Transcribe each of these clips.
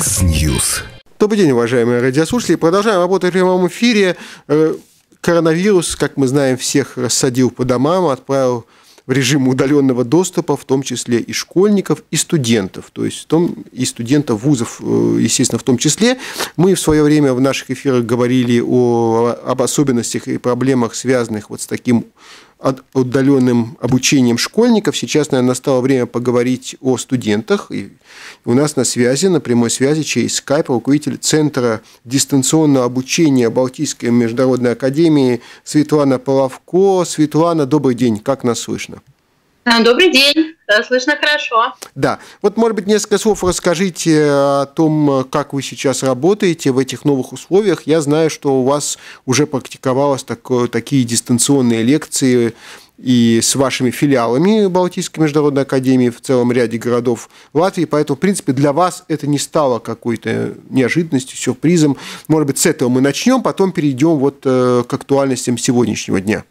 Яндекс.Ньюс. Добрый день, уважаемые радиослушатели. Продолжаем работать в прямом эфире. Коронавирус, как мы знаем, всех рассадил по домам, отправил в режим удаленного доступа, в том числе и школьников, и студентов, то есть и студентов вузов, естественно, в том числе. Мы в свое время в наших эфирах говорили об особенностях и проблемах, связанных вот с таким удаленным обучением школьников. Сейчас, наверное, настало время поговорить о студентах. И у нас на связи, на прямой связи через Skype руководитель Центра дистанционного обучения Балтийской международной академии Светлана Половко. Светлана, добрый день. Как нас слышно? Добрый день. Слышно хорошо. Да. Вот, может быть, несколько слов расскажите о том, как вы сейчас работаете в этих новых условиях. Я знаю, что у вас уже практиковалось такие дистанционные лекции и с вашими филиалами Балтийской международной академии в целом ряде городов Латвии, поэтому, в принципе, для вас это не стало какой-то неожиданностью, сюрпризом. Может быть, с этого мы начнем, потом перейдем вот к актуальностям сегодняшнего дня.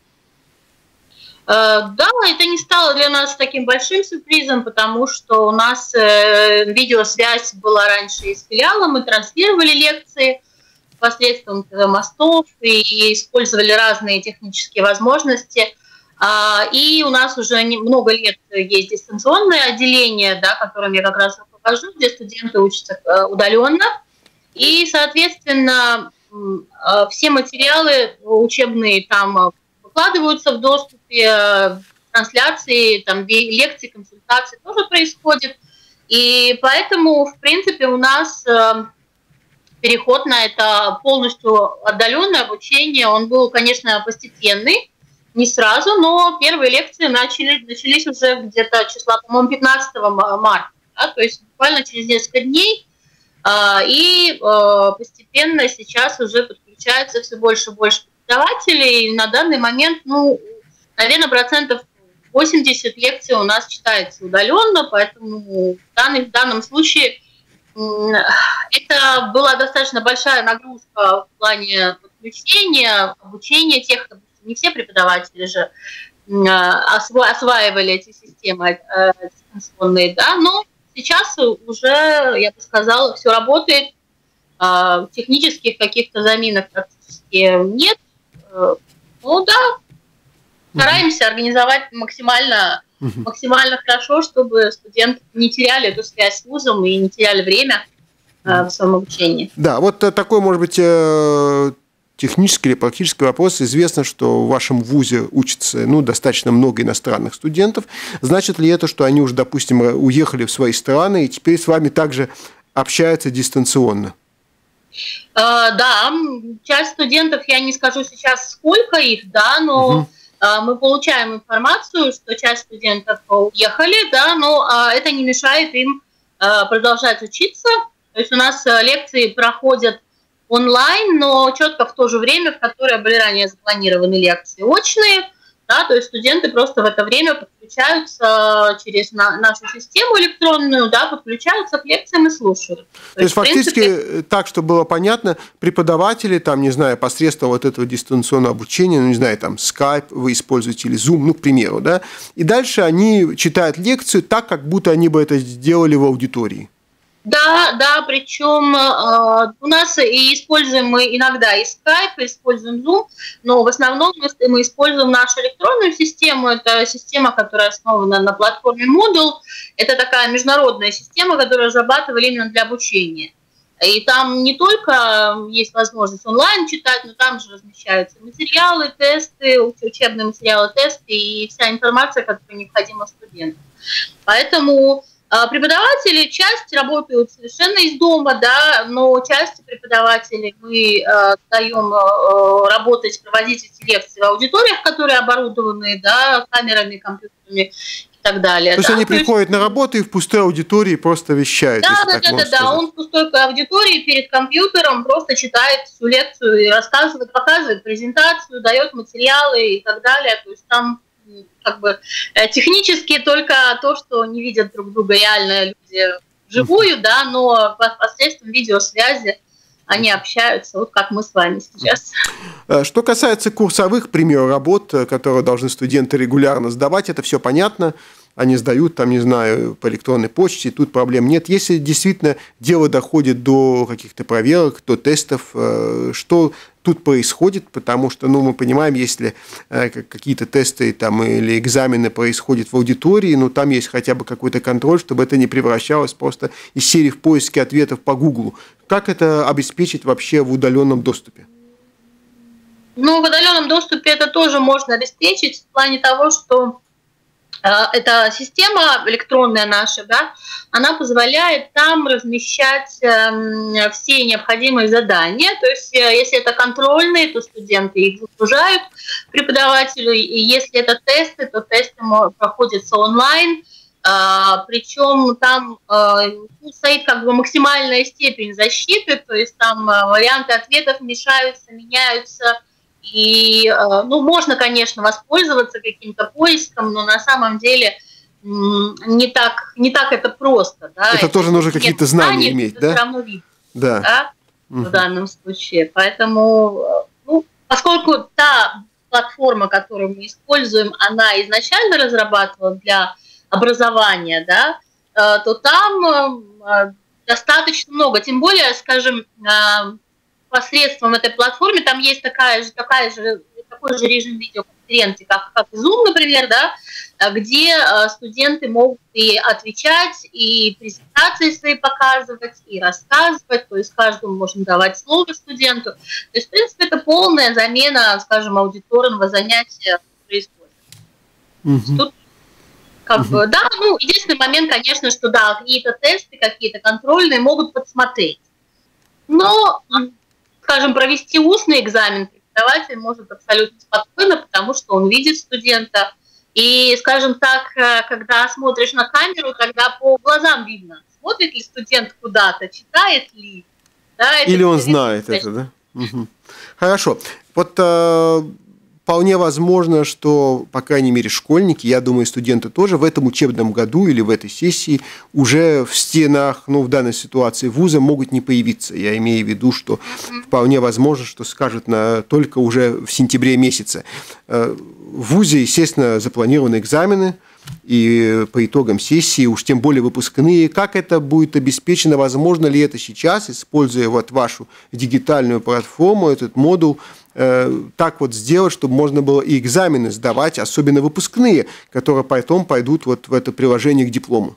Да, это не стало для нас таким большим сюрпризом, потому что у нас видеосвязь была раньше и с филиалом, мы транслировали лекции посредством мостов и использовали разные технические возможности. И у нас уже много лет есть дистанционное отделение, да, которым я как раз руковожу, где студенты учатся удаленно. И, соответственно, все материалы учебные там выкладываются в доступе, трансляции, там, лекции, консультации тоже происходят. И поэтому, в принципе, у нас переход на это полностью отдаленное обучение, он был, конечно, постепенный, не сразу, но первые лекции начались уже где-то числа, по-моему, 15 марта, да, то есть буквально через несколько дней. И постепенно сейчас уже подключается все больше и больше преподавателей. И на данный момент, наверное, 80% лекций у нас читается удаленно, поэтому в данном случае это была достаточно большая нагрузка в плане подключения, обучения тех, не все преподаватели же осваивали эти системы дистанционные, да, но сейчас уже, я бы сказала, все работает, технических каких-то заминок практически нет. Ну да, стараемся организовать максимально хорошо, чтобы студенты не теряли эту связь с вузом и не теряли время в своем обучении. Да, вот такой, может быть, технический или практический вопрос. Известно, что в вашем вузе учатся достаточно много иностранных студентов. Значит ли это, что они уже, допустим, уехали в свои страны и теперь с вами также общаются дистанционно? Да, часть студентов, я не скажу сейчас, сколько их, да, но мы получаем информацию, что часть студентов уехали, да, но это не мешает им продолжать учиться. То есть у нас лекции проходят онлайн, но четко в то же время, в которое были ранее запланированы лекции очные, да, то есть студенты просто в это время подключаются через нашу систему электронную, да, подключаются к лекциям и слушают. То есть фактически, так, чтобы было понятно, преподаватели, там, не знаю, посредством вот этого дистанционного обучения, не знаю, там, Skype вы используете или Zoom, к примеру, да, и дальше они читают лекцию так, как будто они бы это сделали в аудитории. Да, причем у нас и используем мы иногда и Skype, и используем Zoom, но в основном мы используем нашу электронную систему. Это система, которая основана на платформе Moodle. Это такая международная система, которую разрабатывали именно для обучения. И там не только есть возможность онлайн читать, но там же размещаются материалы, тесты, учебные материалы, тесты и вся информация, которая необходима студентам. Поэтому преподаватели, часть работают совершенно из дома, да, но часть преподавателей мы даем работать, проводить эти лекции в аудиториях, которые оборудованы, да, камерами, компьютерами и так далее. То есть они приходят на работу и в пустой аудитории просто вещают. Да, он в пустой аудитории перед компьютером просто читает всю лекцию и рассказывает, показывает презентацию, дает материалы и так далее. То есть там как бы технически только то, что не видят друг друга реально люди вживую, да, но посредством видеосвязи они общаются, вот как мы с вами сейчас. Что касается курсовых, к примеру, работ, которые должны студенты регулярно сдавать, это все понятно. они сдают, там, не знаю, по электронной почте, тут проблем нет. Если действительно дело доходит до каких-то проверок, до тестов, что тут происходит, потому что, ну, мы понимаем, если какие-то тесты там, или экзамены происходят в аудитории, ну, там есть хотя бы какой-то контроль, чтобы это не превращалось просто из серии в поиске ответов по Гуглу. Как это обеспечить вообще в удаленном доступе? Ну, в удаленном доступе это тоже можно обеспечить в плане того, что эта система электронная наша, да, она позволяет там размещать все необходимые задания. То есть, если это контрольные, то студенты их загружают преподавателю. И если это тесты, то тесты проходятся онлайн. Причем там стоит как бы максимальная степень защиты, то есть там варианты ответов мешаются, меняются. И, ну, можно, конечно, воспользоваться каким-то поиском, но на самом деле не так это просто. Да? Это тоже нужно какие-то знания иметь, да? Все равно видно, да. Да? В данном случае. Поэтому, ну, поскольку та платформа, которую мы используем, она изначально разрабатывалась для образования, да, то там достаточно много. Тем более, скажем, посредством этой платформы там есть такой же режим видеоконференции, как и Zoom, например, да, где студенты могут и отвечать, и презентации свои показывать, и рассказывать, то есть каждому можно давать слово студенту. То есть, в принципе, это полная замена, скажем, аудиторного занятия происходит. Тут как бы, да, ну, единственный момент, конечно, что да, какие-то тесты, какие-то контрольные могут подсмотреть. Но, скажем, провести устный экзамен преподаватель может абсолютно спокойно, потому что он видит студента. И, скажем так, когда смотришь на камеру, тогда по глазам видно, смотрит ли студент куда-то, читает ли. Да, или он знает это, да? Угу. Хорошо. Вот вполне возможно, что, по крайней мере, школьники, я думаю, студенты тоже в этом учебном году или в этой сессии уже в стенах, ну, в данной ситуации вуза могут не появиться. Я имею в виду, что вполне возможно, что скажут только уже в сентябре месяце. В вузе, естественно, запланированы экзамены, и по итогам сессии, уж тем более выпускные, как это будет обеспечено, возможно ли это сейчас, используя вот вашу дигитальную платформу, этот модуль, так вот сделать, чтобы можно было и экзамены сдавать, особенно выпускные, которые потом пойдут вот в это приложение к диплому?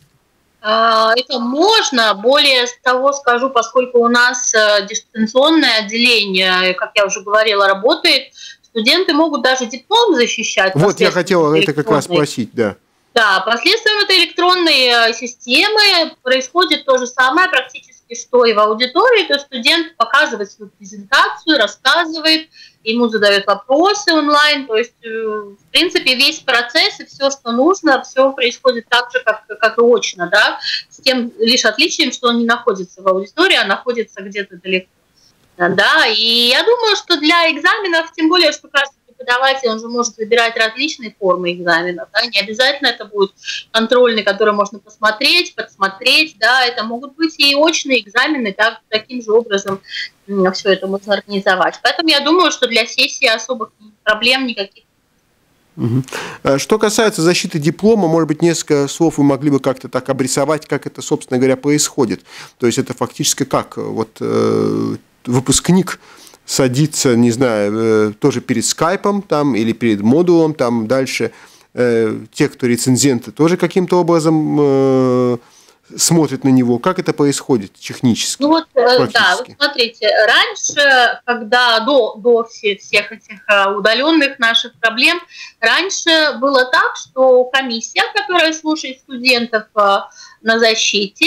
Это можно. Более того скажу, поскольку у нас дистанционное отделение, как я уже говорила, работает, студенты могут даже диплом защищать. Вот я хотела это как раз спросить, да. Да, последствием этой электронной системы происходит то же самое практически, что и в аудитории. То есть студент показывает свою презентацию, рассказывает, ему задают вопросы онлайн. То есть, в принципе, весь процесс и все, что нужно, все происходит так же, как и очно, да, с тем лишь отличием, что он не находится в аудитории, а находится где-то далеко. Да, и я думаю, что для экзаменов, тем более, что каждый преподаватель, он же может выбирать различные формы экзаменов, да, не обязательно это будет контрольный, который можно посмотреть, подсмотреть, да, это могут быть и очные экзамены, таким же образом все это можно организовать. Поэтому я думаю, что для сессии особых проблем никаких. Что касается защиты диплома, может быть, несколько слов вы могли бы как-то так обрисовать, как это, собственно говоря, происходит. То есть это фактически как вот выпускник садится, не знаю, тоже перед скайпом там, или перед модулом, там дальше те, кто рецензенты, тоже каким-то образом смотрят на него. Как это происходит технически? Ну вот, да, вот смотрите, раньше, когда до всех этих удаленных наших проблем, раньше было так, что комиссия, которая слушает студентов на защите,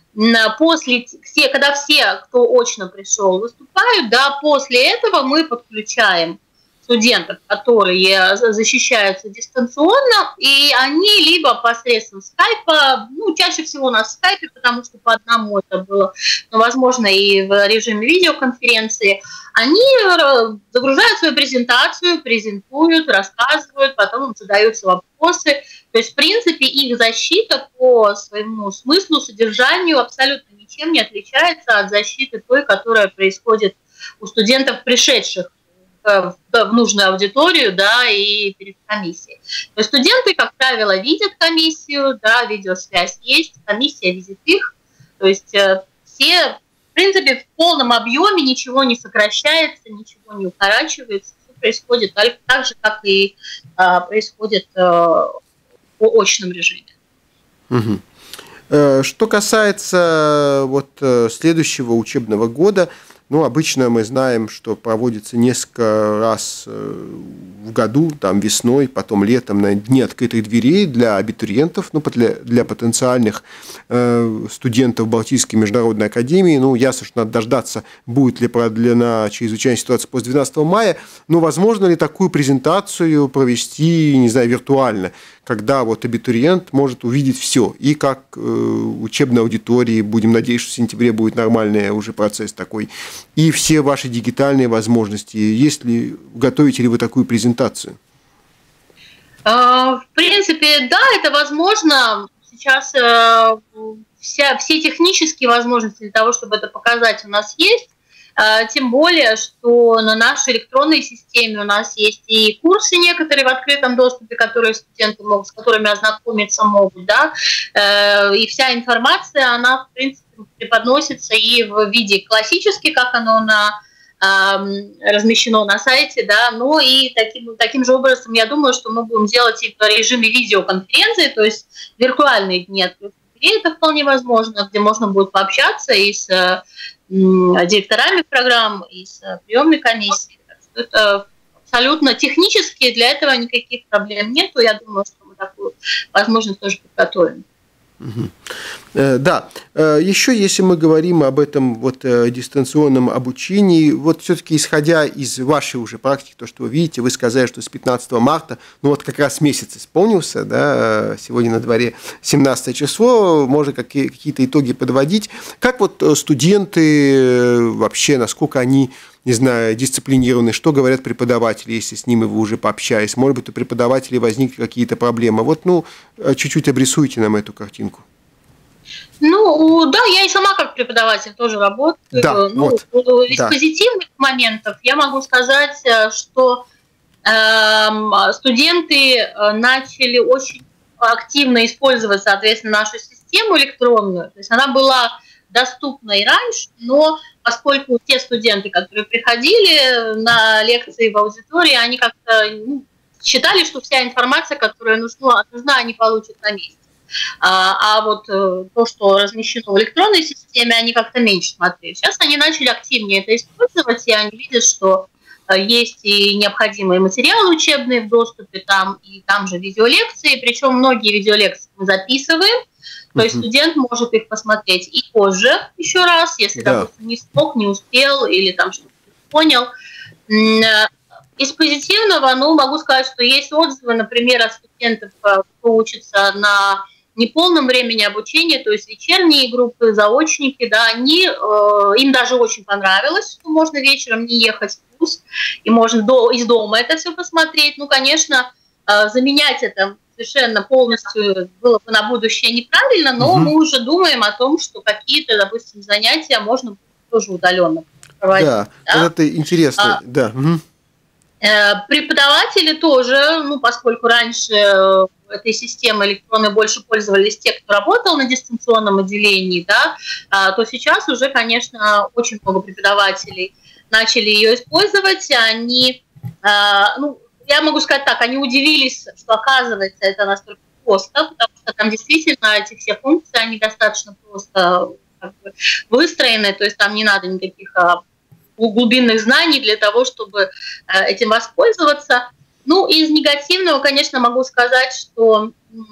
когда все, кто очно пришел, выступают, да, после этого мы подключаем студентов, которые защищаются дистанционно, и они либо посредством скайпа, ну, чаще всего у нас в скайпе, потому что по одному это было, но, возможно, и в режиме видеоконференции, они загружают свою презентацию, презентуют, рассказывают, потом им задаются вопросы. То есть, в принципе, их защита по своему смыслу, содержанию абсолютно ничем не отличается от защиты той, которая происходит у студентов, пришедших в нужную аудиторию, да, и перед комиссией. То есть студенты, как правило, видят комиссию, да, видеосвязь есть, комиссия видит их. То есть все, в принципе, в полном объеме ничего не сокращается, ничего не укорачивается. Все происходит так же, как и происходит в очном режиме. Угу. Что касается вот следующего учебного года, ну, обычно мы знаем, что проводится несколько раз в году, там весной, потом летом, на дни открытых дверей для абитуриентов, ну, для потенциальных студентов Балтийской международной академии. Ну, ясно, что надо дождаться, будет ли продлена чрезвычайная ситуация после 12 мая, но возможно ли такую презентацию провести, не знаю, виртуально, когда вот абитуриент может увидеть все, и как учебной аудитории, будем надеяться, что в сентябре будет нормальный уже процесс такой, и все ваши дигитальные возможности. Готовите ли вы такую презентацию? В принципе, да, это возможно. Сейчас все технические возможности для того, чтобы это показать, у нас есть. Тем более, что на нашей электронной системе у нас есть и курсы некоторые в открытом доступе, которые студенты могут, с которыми ознакомиться могут, да, и вся информация, она, в принципе, преподносится и в виде классически, как оно размещено на сайте, да, но и таким же образом, я думаю, что мы будем делать и в режиме видеоконференции, то есть виртуальные дни открытых дверей, это вполне возможно, где можно будет пообщаться и с директорами программ, и с приемной комиссией. Это абсолютно технически, для этого никаких проблем нет. Я думаю, что мы такую возможность тоже подготовим. Да, еще если мы говорим об этом вот дистанционном обучении, вот все-таки исходя из вашей уже практики, то, что вы видите, вы сказали, что с 15 марта, ну вот как раз месяц исполнился, да, сегодня на дворе 17 число, можно какие-то итоги подводить. Как вот студенты вообще, насколько они, не знаю, дисциплинированы, что говорят преподаватели, если с ними вы уже пообщались? Может быть, у преподавателей возникли какие-то проблемы? Вот, ну, чуть-чуть обрисуйте нам эту картинку. Ну, да, я и сама как преподаватель тоже работаю. Да, вот. Из позитивных моментов я могу сказать, что студенты начали очень активно использовать, соответственно, нашу систему электронную. То есть она была доступна и раньше, но поскольку те студенты, которые приходили на лекции в аудитории, они как-то считали, что вся информация, которая нужна, они получат на месте. А вот то, что размещено в электронной системе, они как-то меньше смотрели. Сейчас они начали активнее это использовать, и они видят, что есть и необходимые материалы учебные в доступе, и там же видеолекции, причем многие видеолекции мы записываем, то есть студент может их посмотреть и позже еще раз, если, допустим, не смог, не успел или там что-то не понял. Из позитивного, могу сказать, что есть отзывы, например, от студентов, кто учится на неполном времени обучения, то есть вечерние группы, заочники, да, им даже очень понравилось, что можно вечером не ехать в вуз, и можно из дома это все посмотреть. Ну, конечно, заменять это совершенно полностью было бы на будущее неправильно, но мы уже думаем о том, что какие-то, допустим, занятия можно тоже удаленно проводить. Да, это интересно, да. Преподаватели тоже, поскольку раньше этой системой электронной больше пользовались те, кто работал на дистанционном отделении, да, то сейчас уже, конечно, очень много преподавателей начали ее использовать. Они, я могу сказать так, они удивились, что, оказывается, это настолько просто, потому что там действительно эти все функции, они достаточно просто выстроены, то есть там не надо никаких глубинных знаний для того, чтобы этим воспользоваться. Ну, из негативного, конечно, могу сказать, что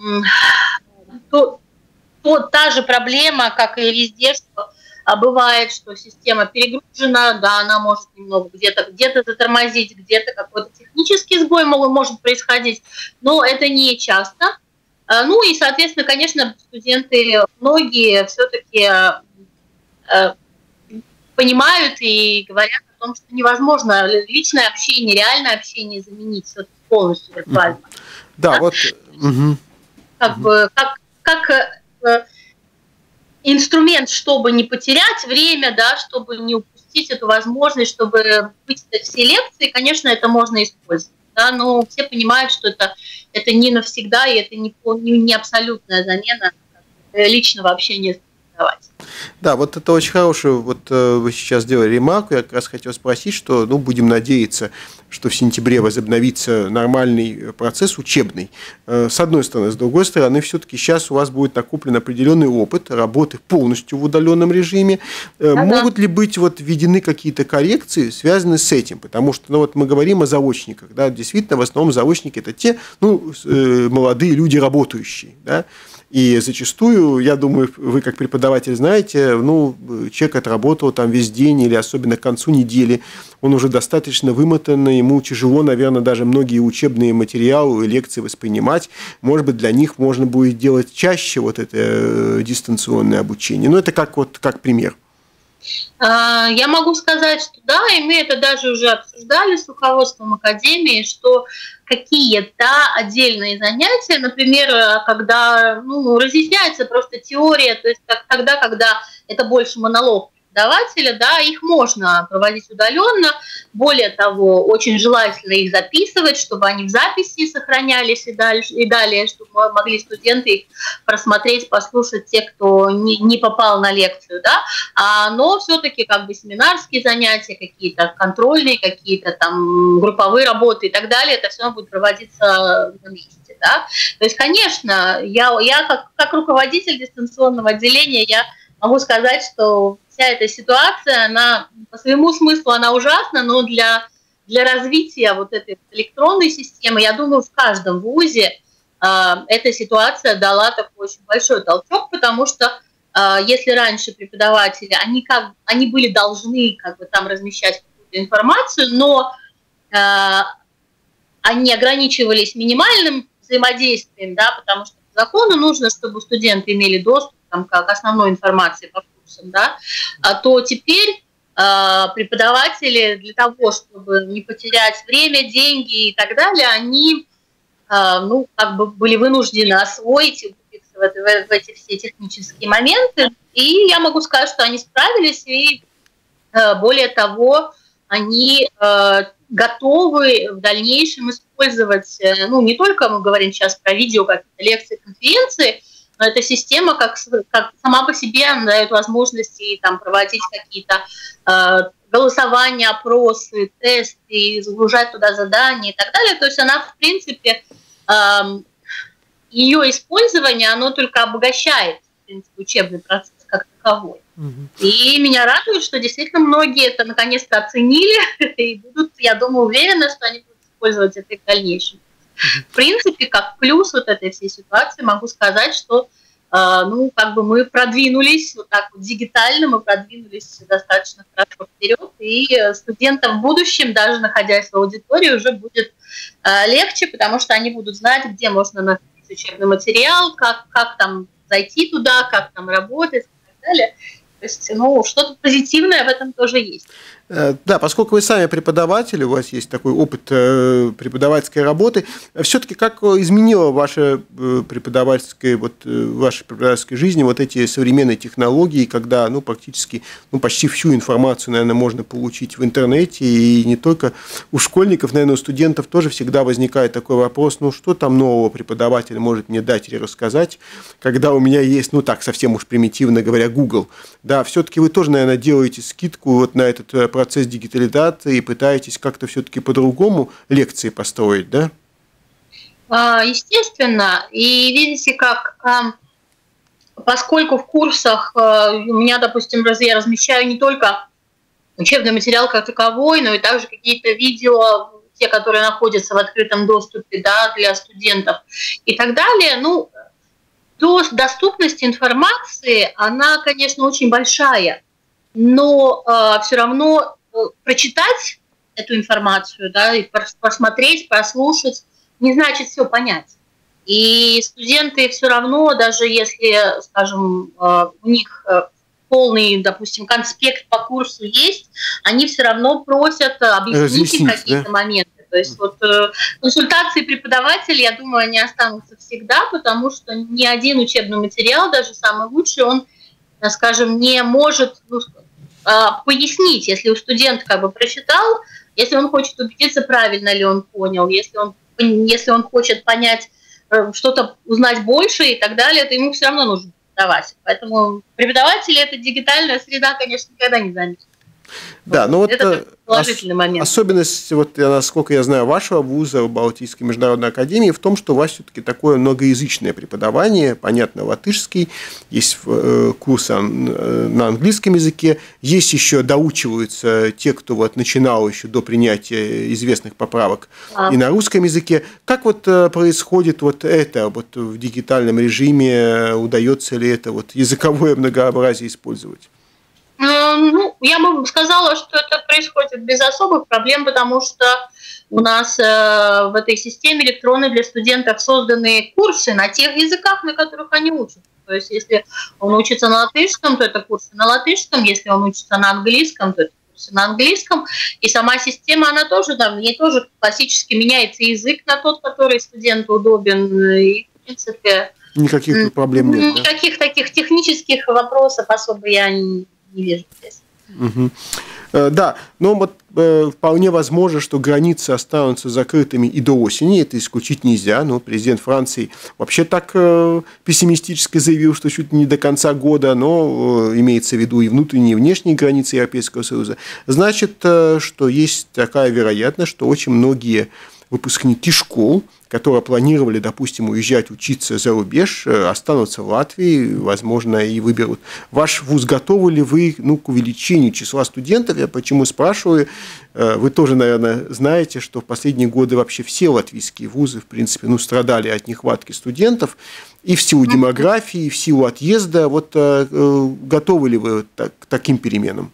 та же проблема, как и везде, что бывает, что система перегружена, да, она может немного где-то затормозить, где-то какой-то технический сбой может происходить, но это не часто. Ну и, соответственно, конечно, студенты многие все-таки понимают и говорят о том, что невозможно личное общение, реальное общение заменить все полностью виртуально. Да, вот. Как инструмент, чтобы не потерять время, да, чтобы не упустить упустить эту возможность, чтобы вычитать все лекции, конечно, это можно использовать. Да, но все понимают, что это не навсегда, и это не абсолютная замена личного общения с преподавателем. Да, вот это очень хорошую, вот вы сейчас сделали ремарку, я как раз хотел спросить, что, ну, будем надеяться, что в сентябре возобновится нормальный процесс учебный, с одной стороны. С другой стороны, все-таки сейчас у вас будет накоплен определенный опыт работы полностью в удаленном режиме. Могут ли быть вот введены какие-то коррекции, связанные с этим? Потому что, ну, вот мы говорим о заочниках, да, действительно, в основном заочники – это те, ну, молодые люди, работающие, да. И зачастую, я думаю, вы как преподаватель знаете, ну, человек отработал там весь день или особенно к концу недели, он уже достаточно вымотан, ему тяжело, наверное, даже многие учебные материалы и лекции воспринимать. Может быть, для них можно будет делать чаще вот это дистанционное обучение. Но это как пример. Я могу сказать, что да, и мы это даже уже обсуждали с руководством академии, что какие-то отдельные занятия, например, когда разъясняется просто теория, то есть тогда, когда это больше монолог преподавателя, да, их можно проводить удаленно. Более того, очень желательно их записывать, чтобы они в записи сохранялись и далее, чтобы могли студенты их просмотреть, послушать те, кто не попал на лекцию, да. Но все-таки как бы семинарские занятия, какие-то контрольные, какие-то там групповые работы и так далее, это все будет проводиться на месте, да. То есть, конечно, я как руководитель дистанционного отделения, я могу сказать, что вся эта ситуация, она по своему смыслу она ужасна, но для развития вот этой электронной системы, я думаю, в каждом вузе эта ситуация дала такой очень большой толчок, потому что если раньше преподаватели, они были должны как бы там размещать какую-то информацию, но они ограничивались минимальным взаимодействием, да, потому что по закону нужно, чтобы студенты имели доступ там, к основной информации по курсам, да, то теперь преподаватели для того, чтобы не потерять время, деньги и так далее, они как бы были вынуждены освоить и в эти все технические моменты. И я могу сказать, что они справились, и более того, они готовы в дальнейшем использовать, не только мы говорим сейчас про видео, какие-то лекции, конференции, но эта система как сама по себе дает возможности там, проводить какие-то голосования, опросы, тесты, загружать туда задания и так далее. То есть она, в принципе, ее использование, оно только обогащает, в принципе, учебный процесс как таковой. И меня радует, что действительно многие это наконец-то оценили и будут, я думаю, уверены, что они будут использовать это и в дальнейшем. В принципе, как плюс вот этой всей ситуации могу сказать, что как бы мы продвинулись вот так вот дигитально, мы продвинулись достаточно хорошо вперед, и студентам в будущем, даже находясь в аудитории, уже будет легче, потому что они будут знать, где можно найти учебный материал, как там зайти туда, как там работать и так далее. То есть, что-то позитивное в этом тоже есть. Да, поскольку вы сами преподаватель, у вас есть такой опыт преподавательской работы, все-таки как изменила ваша преподавательская жизнь вот эти современные технологии, когда практически почти всю информацию, наверное, можно получить в интернете, и не только у школьников, наверное, у студентов тоже всегда возникает такой вопрос, что там нового преподаватель может мне дать или рассказать, когда у меня есть, совсем уж примитивно говоря, Google. Да, все-таки вы тоже, наверное, делаете скидку вот на этот процесс дигитализации и пытаетесь как-то все-таки по-другому лекции построить, да? Естественно. И видите, как поскольку в курсах у меня, допустим, я размещаю не только учебный материал как таковой, но и также какие-то видео, те, которые находятся в открытом доступе, да, для студентов и так далее, доступность информации, она, конечно, очень большая, но все равно прочитать эту информацию, да, и посмотреть, прослушать, не значит все понять. И студенты все равно, даже если, скажем, у них полный, допустим, конспект по курсу есть, они все равно просят объяснить какие-то моменты. То есть консультации преподавателей, я думаю, они останутся всегда, потому что ни один учебный материал, даже самый лучший, он, скажем, не может пояснить, если студент как бы прочитал, если он хочет убедиться, правильно ли он понял, если он хочет понять, что-то узнать больше и так далее, то ему все равно нужно преподавать. Поэтому преподаватели эта дигитальная среда, конечно, никогда не заметит. Да, ну вот это положительный момент. Особенность, вот, насколько я знаю, вашего вуза, Балтийской международной академии, в том, что у вас все-таки такое многоязычное преподавание, понятно, латышский, есть курсы на английском языке, есть еще доучиваются те, кто вот начинал еще до принятия известных поправок и на русском языке. Как вот происходит вот это вот в дигитальном режиме, удается ли это вот языковое многообразие использовать? Ну, я бы сказала, что это происходит без особых проблем, потому что у нас в этой системе электронной для студентов созданы курсы на тех языках, на которых они учатся. То есть, если он учится на латышском, то это курсы на латышском, если он учится на английском, то это курсы на английском. И сама система, она тоже, в ней тоже классически меняется язык на тот, который студенту удобен. И, в принципе, никаких проблем нет. Никаких таких технических вопросов особо я не вижу здесь. Угу. Да, но вот вполне возможно, что границы останутся закрытыми и до осени, это исключить нельзя, но президент Франции вообще так пессимистически заявил, что чуть не до конца года, но имеется в виду и внутренние, и внешние границы Европейского Союза. Значит, что есть такая вероятность, что очень многие выпускники школ, которые планировали, допустим, уезжать учиться за рубеж, останутся в Латвии, возможно, и выберут. Ваш вуз, готовы ли вы к увеличению числа студентов? Я почему спрашиваю? Вы тоже, наверное, знаете, что в последние годы вообще все латвийские вузы, в принципе, страдали от нехватки студентов, и в силу демографии, и в силу отъезда. Вот готовы ли вы к таким переменам?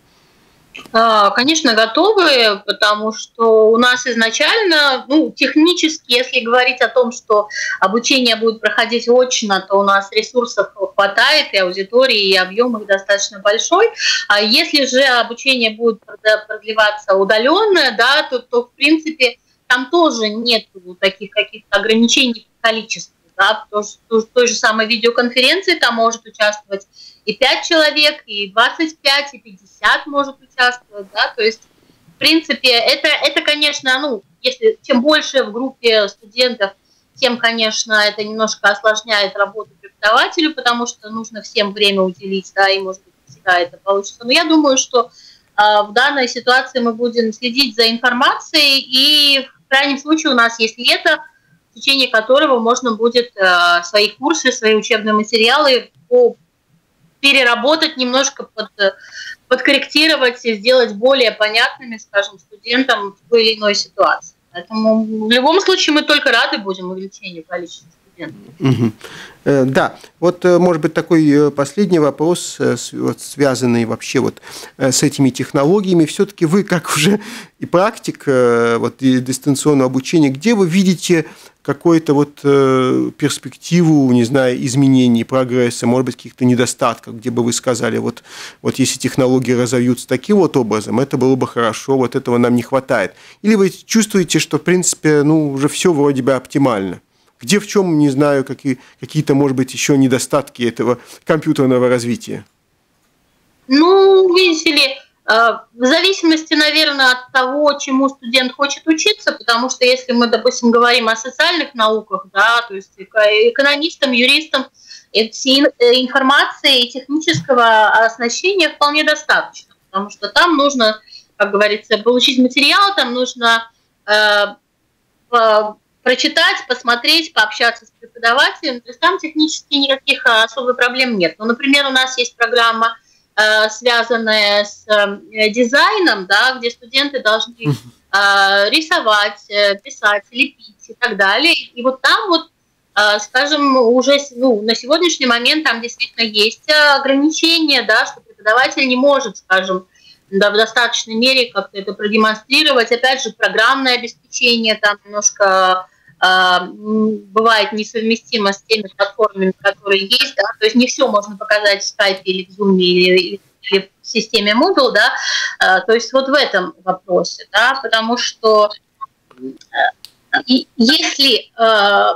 Конечно, готовы, потому что у нас изначально, технически, если говорить о том, что обучение будет проходить очно, то у нас ресурсов хватает, и аудитории, и объем их достаточно большой. А если же обучение будет продлеваться удаленно, да, то в принципе, там тоже нет таких каких-то ограничений по количеству. Да, в той же самой видеоконференции там может участвовать и 5 человек, и 25, и 50 может участвовать, да, то есть, в принципе, это конечно, если чем больше в группе студентов, тем, конечно, это немножко осложняет работу преподавателю, потому что нужно всем время уделить, да, и, может быть, всегда это получится. Но я думаю, что в данной ситуации мы будем следить за информацией, и в крайнем случае у нас есть лето, в течение которого можно будет свои курсы, свои учебные материалы переработать, немножко подкорректировать и сделать более понятными, скажем, студентам в той или иной ситуации. Поэтому в любом случае мы только рады будем увеличению количества студентов. Угу. Да, вот, может быть, такой последний вопрос, связанный вообще с этими технологиями. Все-таки вы, как уже и практик и дистанционного обучения, где вы видите какую-то перспективу, не знаю, изменений, прогресса, может быть, каких-то недостатков, где бы вы сказали, вот если технологии разовьются таким образом, это было бы хорошо, этого нам не хватает. Или вы чувствуете, что, в принципе, уже все вроде бы оптимально? Где, в чем, не знаю, какие-то, может быть, еще недостатки этого компьютерного развития? Видите ли, в зависимости, наверное, от того, чему студент хочет учиться, потому что если мы, допустим, говорим о социальных науках, да, то есть экономистам, юристам, информации и технического оснащения вполне достаточно, потому что там нужно, как говорится, получить материал, там нужно прочитать, посмотреть, пообщаться с преподавателем, то есть там технически никаких особых проблем нет. Например, у нас есть программа, связанная с дизайном, да, где студенты должны рисовать, писать, лепить и так далее. И там скажем, уже на сегодняшний момент там действительно есть ограничения, да, что преподаватель не может, скажем, в достаточной мере как-то это продемонстрировать. Опять же, программное обеспечение там немножко бывает несовместимо с теми платформами, которые есть, да, то есть не все можно показать в Skype или в Zoom или в системе Moodle, да, то есть в этом вопросе, да, потому что если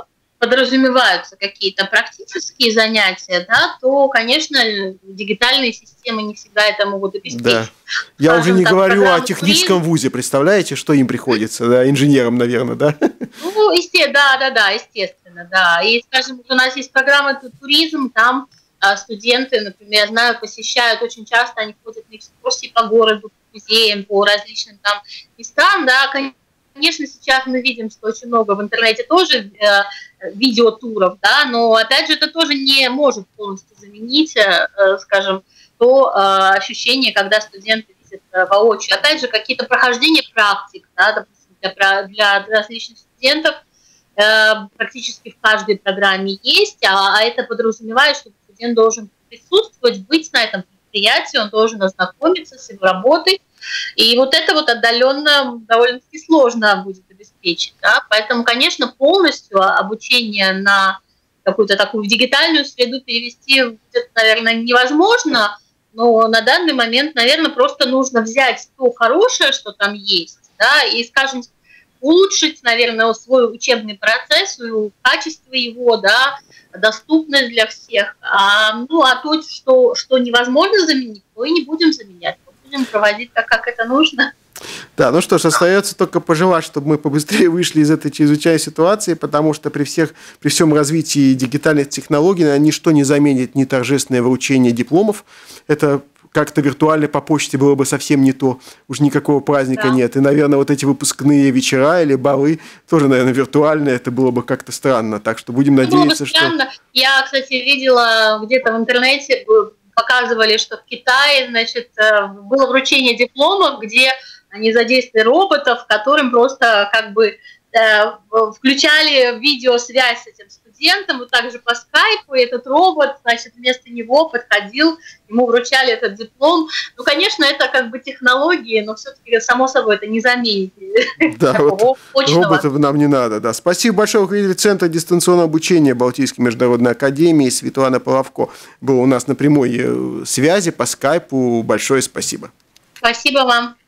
подразумеваются какие-то практические занятия, да, то, конечно, дигитальные системы не всегда это могут обеспечить. Да. Я уже не говорю о техническом вузе, представляете, что им приходится, да, инженерам, наверное, да? Ну, естественно, да. И, скажем, у нас есть программа «Туризм», там студенты, например, я знаю, посещают очень часто, они ходят на экскурсии по городу, по музеям, по различным там местам, да. Конечно, сейчас мы видим, что очень много в интернете тоже видеотуров, да, но, опять же, это тоже не может полностью заменить, скажем, то ощущение, когда студенты видят воочию. Опять же, какие-то прохождения практик, да, допустим, для различных студентов практически в каждой программе есть, а это подразумевает, что студент должен присутствовать, быть на этом предприятии, он должен ознакомиться с его работой. И вот это вот отдаленно довольно-таки сложно будет обеспечить. Да? Поэтому, конечно, полностью обучение на какую-то такую дигитальную среду перевести будет, наверное, невозможно, но на данный момент, наверное, просто нужно взять то хорошее, что там есть, да, и, скажем, улучшить, наверное, свой учебный процесс, качество его, да, доступность для всех. А то, что невозможно заменить, то и не будем заменять. Будем проводить так, как это нужно. Да, ну что ж, остается только пожелать, чтобы мы побыстрее вышли из этой чрезвычайной ситуации, потому что при всем развитии дигитальных технологий ничто не заменит ни торжественное вручение дипломов. Это как-то виртуально по почте было бы совсем не то. Уж никакого праздника нет. И, наверное, вот эти выпускные вечера или балы тоже, наверное, виртуальные. Это было бы как-то странно. Так что будем надеяться, что... Я, кстати, видела где-то в интернете, показывали, что в Китае, значит, было вручение дипломов, где они задействовали роботов, которым просто как бы включали видеосвязь с этим студентом, и также по скайпу, и этот робот, значит, вместо него подходил, ему вручали этот диплом. Ну, конечно, это как бы технологии, но все-таки, само собой, это не заменит. Да, вот роботов нам не надо, да. Спасибо большое, руководитель Центра дистанционного обучения Балтийской международной академии Светлана Половко была у нас на прямой связи по скайпу. Большое спасибо. Спасибо вам.